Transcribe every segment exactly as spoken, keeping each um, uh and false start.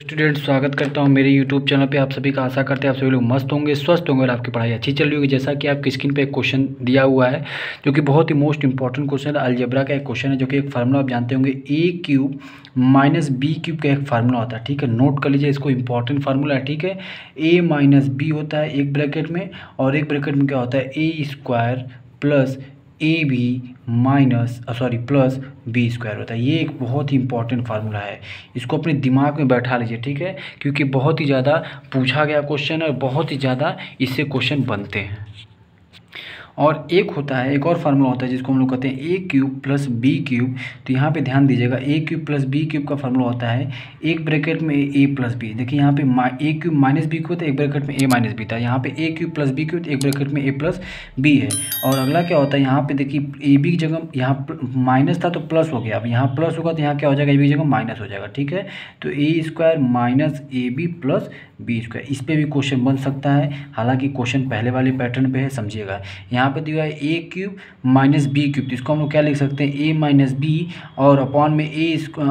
Student, स्वागत करता हूं मेरे यूट्यूब चैनल पे। आप सभी का आशा करते हैं आप सभी लोग मस्त होंगे, स्वस्थ होंगे और आपकी पढ़ाई अच्छी चल रही होगी। जैसा कि आपकी स्क्रीन पे एक क्वेश्चन दिया हुआ है जो कि बहुत ही मोस्ट इंपॉर्टेंट क्वेश्चन है। अलजेब्रा का एक क्वेश्चन है जो कि एक फार्मूला आप जानते होंगे, A cube minus B cube का एक फार्मूला होता है। ठीक है, नोट कर लीजिए, इसको इंपॉर्टेंट फार्मूला है। ठीक है, ए माइनस बी होता है एक ब्रैकेट में, और एक ब्रैकेट में क्या होता है, A square plus A B minus sorry plus B square होता है। ये एक बहुत ही इंपॉर्टेंट फार्मूला है, इसको अपने दिमाग में बैठा लीजिए। ठीक है, क्योंकि बहुत ही ज़्यादा पूछा गया क्वेश्चन है और बहुत ही ज़्यादा इससे क्वेश्चन बनते हैं। और एक होता है, एक और फार्मूला होता है जिसको हम लोग कहते हैं A cube plus B cube. तो यहाँ पे ध्यान दीजिएगा, A cube plus B cube का फार्मूला होता है एक ब्रैकेट में ए प्लस बी। देखिए यहाँ पे A cube minus B cube था, एक ब्रैकेट में ए माइनस बी था। यहाँ पे A cube plus B cube, एक ब्रैकेट में ए प्लस बी है। और अगला क्या होता है, यहाँ पे देखिए ए बी की जगह यहाँ माइनस था तो प्लस हो गया। अब यहाँ प्लस होगा तो यहाँ क्या हो जाएगा, ए बी की जगह माइनस हो जाएगा। ठीक है, तो A square minus A B plus B square, इस पर भी क्वेश्चन बन सकता है। हालांकि क्वेश्चन पहले वाले पैटर्न पे है, समझिएगा। यहाँ पे दिया है A cube minus B cube, तो इसको हम लोग क्या लिख सकते हैं, ए माइनस बी और अपॉन में A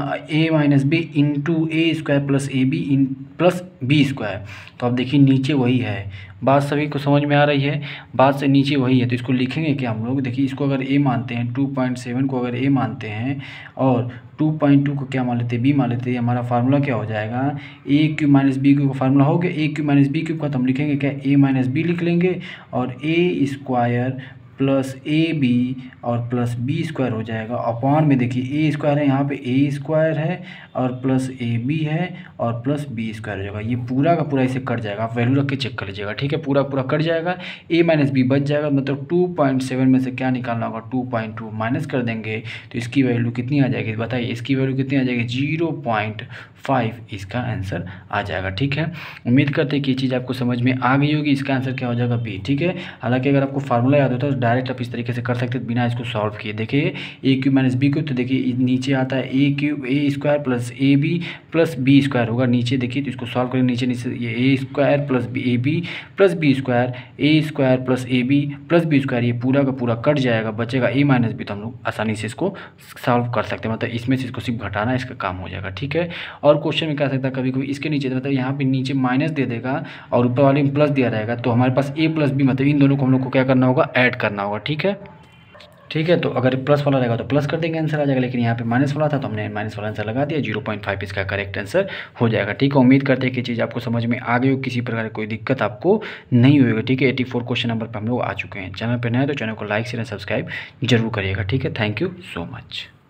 A minus B into A square plus A B इन प्लस बी स्क्वायर। तो अब देखिए नीचे वही है, बात सभी को समझ में आ रही है, बात से नीचे वही है। तो इसको लिखेंगे क्या हम लोग, देखिए इसको अगर ए मानते हैं, टू पॉइंट सेवन को अगर ए मानते हैं और टू पॉइंट टू को क्या मान लेते हैं, बी मान लेते हैं। हमारा फार्मूला क्या हो जाएगा, A cube minus B cube का फार्मूला हो गया। A cube minus B cube का तो हम लिखेंगे क्या, ए माइनस बी लिख लेंगे और A square plus A B और प्लस बी स्क्वायर हो जाएगा। अपॉन में देखिए ए स्क्वायर है, यहाँ पे ए स्क्वायर है और प्लस ए बी है और प्लस बी स्क्वायर हो जाएगा। ये पूरा का पूरा इसे कट जाएगा, आप वैल्यू रख के चेक कर लीजिएगा। ठीक है, पूरा पूरा कट जाएगा, ए माइनस बी बच जाएगा। मतलब टू पॉइंट सेवन में से क्या निकालना होगा, टू पॉइंट टू माइनस कर देंगे तो इसकी वैल्यू कितनी आ जाएगी, बताइए इसकी वैल्यू कितनी आ जाएगी, जीरो पॉइंट फाइव इसका आंसर आ जाएगा। ठीक है, उम्मीद करते हैं कि ये चीज़ आपको समझ में आ गई होगी। इसका आंसर क्या हो जाएगा, बी। ठीक है, हालांकि अगर आपको फार्मूला याद होता है तो डायरेक्ट आप इस तरीके से कर सकते हैं बिना इसको सॉल्व किए। देखिए A cube minus B cube, तो देखिए नीचे आता है A cube A square plus A B plus B square होगा नीचे। देखिए तो इसको सॉल्व करें, नीचे नीचे ये A square plus B A B plus B square, A square plus A B plus B square, ये पूरा का पूरा कट जाएगा, बचेगा ए माइनस बी। तो हम लोग आसानी से इसको सॉल्व कर सकते हैं, मतलब इसमें से इसको सिर्फ घटाना, इसका काम हो जाएगा। ठीक है, और क्वेश्चन में क्या सकता है, कभी कभी इसके नीचे मतलब यहाँ पे नीचे माइनस दे देगा और ऊपर वाले में प्लस दिया रहेगा, तो हमारे पास ए प्लस बी, मतलब इन दोनों को हम लोग को क्या करना होगा, ऐड करना होगा। ठीक है, ठीक है, तो अगर प्लस वाला रहेगा तो प्लस कर देंगे, आंसर आ जाएगा। लेकिन यहाँ पे माइनस वाला था तो हमने माइनस वाला आंसर लगा दिया, जीरो पॉइंट फाइव इसका करेक्ट आंसर हो जाएगा। ठीक है, उम्मीद करते हैं कि चीज़ आपको समझ में आ गई हो, किसी प्रकार की कोई दिक्कत आपको नहीं होगी। ठीक है, एटी फोर क्वेश्चन नंबर पर हम लोग आ चुके हैं। चैनल पर नए तो चैनल को लाइक शेयर सब्सक्राइब जरूर करिएगा। ठीक है, थैंक यू सो मच।